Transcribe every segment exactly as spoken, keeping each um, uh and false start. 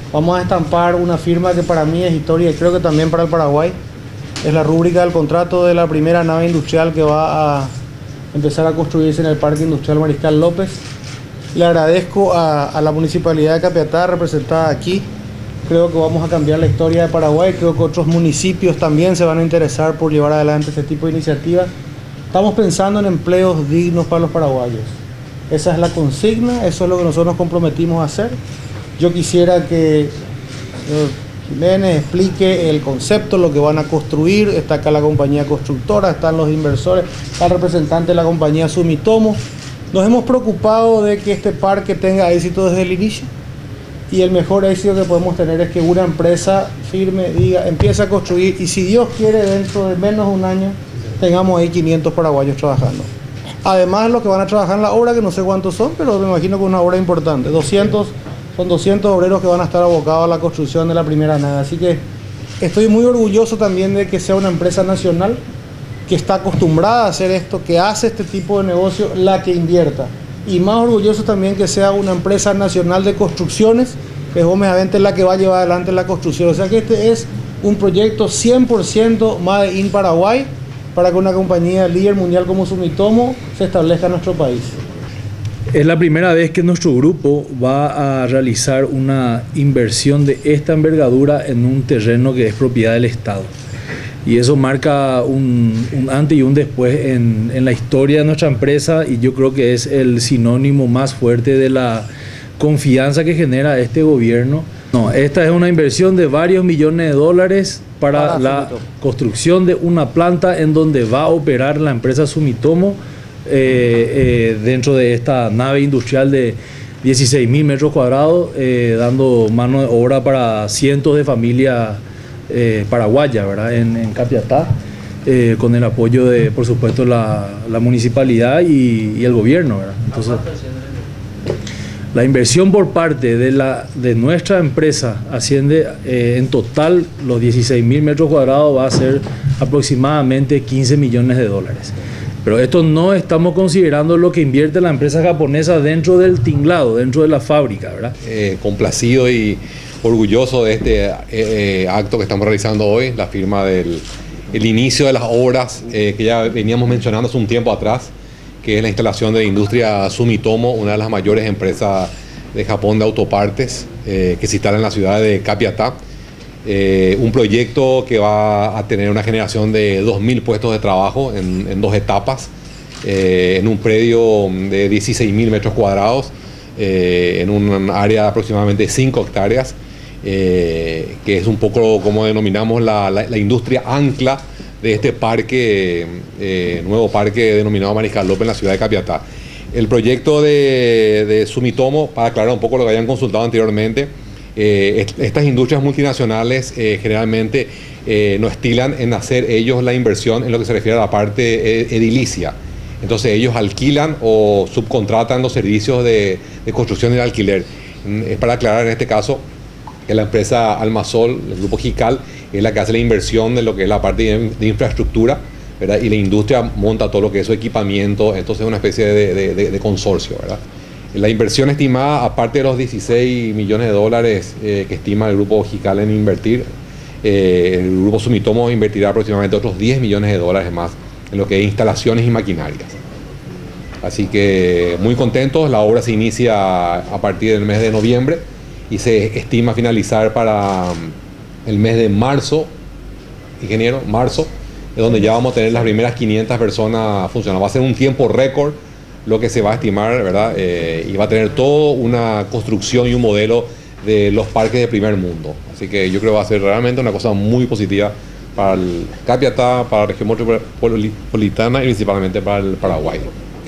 vamos a estampar una firma que para mí es historia y creo que también para el Paraguay. Es la rúbrica del contrato de la primera nave industrial que va a empezar a construirse en el Parque Industrial Mariscal López. Le agradezco a, a la Municipalidad de Capiatá, representada aquí. Creo que vamos a cambiar la historia de Paraguay. Creo que otros municipios también se van a interesar por llevar adelante este tipo de iniciativas. Estamos pensando en empleos dignos para los paraguayos. Esa es la consigna, eso es lo que nosotros nos comprometimos a hacer. Yo quisiera que eh, Jiménez explique el concepto, lo que van a construir. Está acá la compañía constructora, están los inversores, está el representante de la compañía Sumitomo. Nos hemos preocupado de que este parque tenga éxito desde el inicio y el mejor éxito que podemos tener es que una empresa firme diga, empieza a construir y si Dios quiere dentro de menos de un año tengamos ahí quinientos paraguayos trabajando. Además los que van a trabajar en la obra, que no sé cuántos son, pero me imagino que es una obra importante. doscientos, son doscientos obreros que van a estar abocados a la construcción de la primera nave. Así que estoy muy orgulloso también de que sea una empresa nacional que está acostumbrada a hacer esto, que hace este tipo de negocio, la que invierta. Y más orgulloso también que sea una empresa nacional de construcciones, que es Gómez Avente la que va a llevar adelante la construcción. O sea que este es un proyecto cien por ciento Made in Paraguay, para que una compañía líder mundial como Sumitomo se establezca en nuestro país. Es la primera vez que nuestro grupo va a realizar una inversión de esta envergadura en un terreno que es propiedad del Estado. Y eso marca un, un antes y un después en, en la historia de nuestra empresa y yo creo que es el sinónimo más fuerte de la confianza que genera este gobierno. No, esta es una inversión de varios millones de dólares para ah, la Sumitomo. Construcción de una planta en donde va a operar la empresa Sumitomo eh, eh, dentro de esta nave industrial de dieciséis mil metros cuadrados, eh, dando mano de obra para cientos de familias eh, paraguayas, ¿verdad? En, en Capiatá, eh, con el apoyo de, por supuesto, la, la municipalidad y, y el gobierno, ¿verdad? Entonces, la inversión por parte de, la, de nuestra empresa asciende eh, en total, los dieciséis mil metros cuadrados va a ser aproximadamente quince millones de dólares. Pero esto no estamos considerando lo que invierte la empresa japonesa dentro del tinglado, dentro de la fábrica, ¿verdad? Eh, complacido y orgulloso de este eh, eh, acto que estamos realizando hoy, la firma del el inicio de las obras eh, que ya veníamos mencionando hace un tiempo atrás, que es la instalación de la industria Sumitomo, una de las mayores empresas de Japón de autopartes, eh, que se instala en la ciudad de Capiatá. Eh, un proyecto que va a tener una generación de dos mil puestos de trabajo en, en dos etapas, eh, en un predio de dieciséis mil metros cuadrados, eh, en un área de aproximadamente cinco hectáreas, eh, que es un poco como denominamos la, la, la industria ancla de este parque, eh, nuevo parque denominado Mariscal López en la ciudad de Capiatá. El proyecto de, de Sumitomo, para aclarar un poco lo que habían consultado anteriormente, eh, est estas industrias multinacionales eh, generalmente eh, no estilan en hacer ellos la inversión en lo que se refiere a la parte eh, edilicia. Entonces ellos alquilan o subcontratan los servicios de, de construcción y de alquiler. Es para aclarar en este caso que la empresa Almasol, el grupo Jical, es la que hace la inversión de lo que es la parte de, de infraestructura, ¿verdad? Y la industria monta todo lo que es su equipamiento, entonces es una especie de, de, de, de consorcio, ¿verdad? La inversión estimada, aparte de los dieciséis millones de dólares eh, que estima el grupo Jical en invertir, eh, el grupo Sumitomo invertirá aproximadamente otros diez millones de dólares más en lo que es instalaciones y maquinarias. Así que muy contentos, la obra se inicia a partir del mes de noviembre y se estima finalizar para el mes de marzo, ingeniero, marzo, es donde ya vamos a tener las primeras quinientas personas funcionando. Va a ser un tiempo récord lo que se va a estimar, ¿verdad? Eh, y va a tener toda una construcción y un modelo de los parques de primer mundo. Así que yo creo que va a ser realmente una cosa muy positiva para el Capiatá, para la región metropolitana y principalmente para el Paraguay.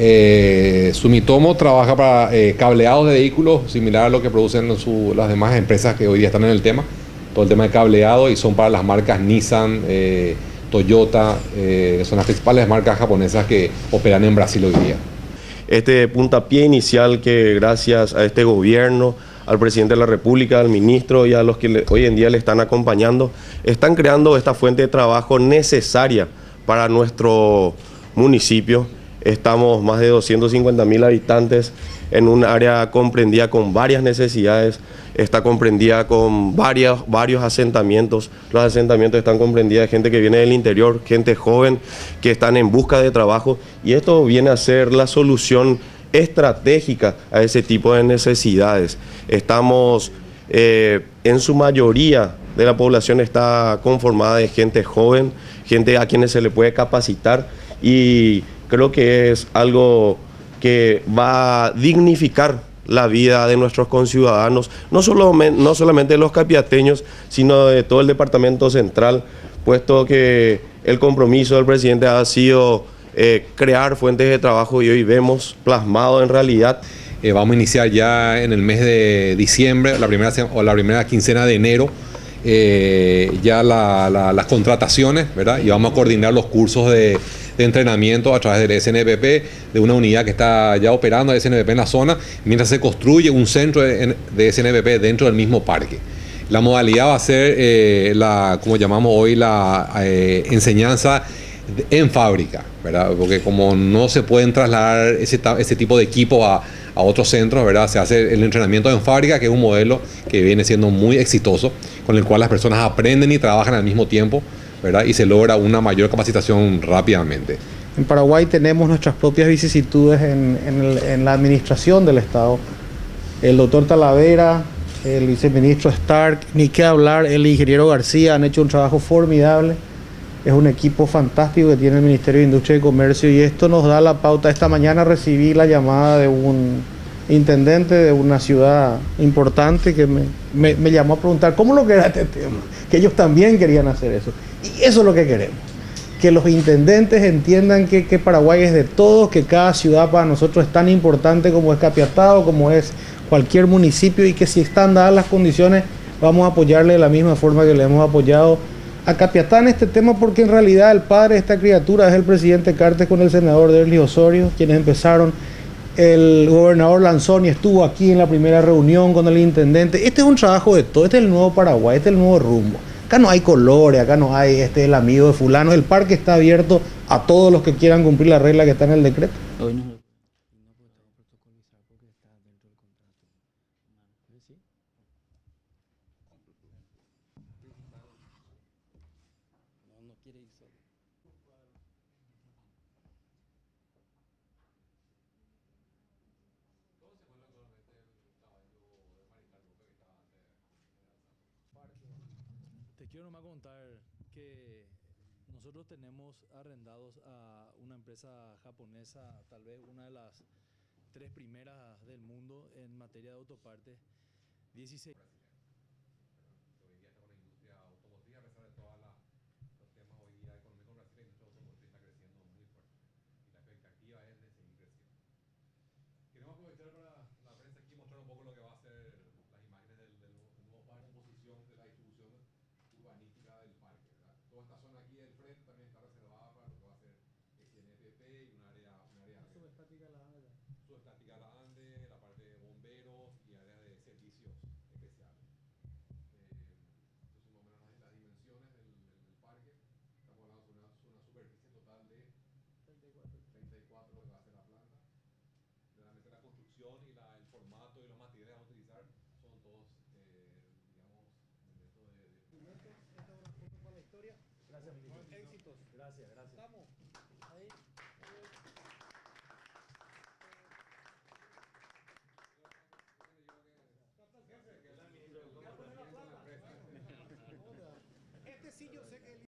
Eh, Sumitomo trabaja para eh, cableados de vehículos, similar a lo que producen su, las demás empresas que hoy día están en el tema, todo el tema de cableado, y son para las marcas Nissan, eh, Toyota, eh, son las principales marcas japonesas que operan en Brasil hoy día. Este puntapié inicial que gracias a este gobierno, al presidente de la República, al ministro y a los que le, hoy en día le están acompañando, están creando esta fuente de trabajo necesaria para nuestro municipio. Estamos más de doscientos cincuenta mil habitantes en un área comprendida con varias necesidades está comprendida con varios, varios asentamientos. Los asentamientos están comprendidos de gente que viene del interior, gente joven que están en busca de trabajo, y esto viene a ser la solución estratégica a ese tipo de necesidades. Estamos, eh, en su mayoría de la población está conformada de gente joven, gente a quienes se le puede capacitar, y creo que es algo que va a dignificar la vida de nuestros conciudadanos, no, solo, no solamente de los capiateños, sino de todo el departamento central, puesto que el compromiso del presidente ha sido eh, crear fuentes de trabajo, y hoy vemos plasmado en realidad. Eh, vamos a iniciar ya en el mes de diciembre, la primera, o la primera quincena de enero, eh, ya la, la, las contrataciones, ¿verdad? Y vamos a coordinar los cursos de, de entrenamiento a través del S N P P, de una unidad que está ya operando de S N P P en la zona, mientras se construye un centro de, de S N P P dentro del mismo parque. La modalidad va a ser eh, la, como llamamos hoy, la eh, enseñanza en fábrica, ¿verdad? Porque como no se pueden trasladar ese, ese tipo de equipo a, a otros centros, ¿verdad? Se hace el entrenamiento en fábrica, que es un modelo que viene siendo muy exitoso, con el cual las personas aprenden y trabajan al mismo tiempo, ¿verdad? Y se logra una mayor capacitación rápidamente. En Paraguay tenemos nuestras propias vicisitudes en, en, el, en la administración del Estado. El doctor Talavera, el viceministro Stark, ni qué hablar, el ingeniero García han hecho un trabajo formidable. Es un equipo fantástico que tiene el Ministerio de Industria y Comercio, y esto nos da la pauta. Esta mañana recibí la llamada de un intendente de una ciudad importante que me, me, me llamó a preguntar cómo lo que era este tema, que ellos también querían hacer eso. Y eso es lo que queremos, que los intendentes entiendan que, que Paraguay es de todos, que cada ciudad para nosotros es tan importante como es Capiatá, como es cualquier municipio, y que si están dadas las condiciones vamos a apoyarle de la misma forma que le hemos apoyado a Capiatá en este tema, porque en realidad el padre de esta criatura es el presidente Cartes con el senador Derli Osorio, quienes empezaron. El gobernador Lanzoni estuvo aquí en la primera reunión con el intendente. Este es un trabajo de todo, este es el nuevo Paraguay, este es el nuevo rumbo. Acá no hay colores, acá no hay este es el amigo de fulano. El parque está abierto a todos los que quieran cumplir la regla que está en el decreto. Te quiero nomás contar que nosotros tenemos arrendados a una empresa japonesa, tal vez una de las tres primeras del mundo en materia de autopartes. dieciséis Queremos aprovechar para la prensa aquí mostrar un poco lo que va a ser las imágenes del, del, del nuevo parque, composición de la distribución urbanística del parque, ¿verdad? Toda esta zona aquí del frente también está reservada para lo que va a ser S N P P y un área, un área Subestática la ANDE. Subestática la ANDE, la parte de bomberos y áreas de servicios especiales. Eh, entonces, más o menos las, las dimensiones del, del, del parque, estamos hablando de una, una superficie total de treinta y cuatro que va a ser la planta. Realmente la construcción y la, el formato y los materiales a utilizar son todos, eh, digamos, dentro de... de... Gracias, éxitos. Gracias, gracias. Estamos ahí.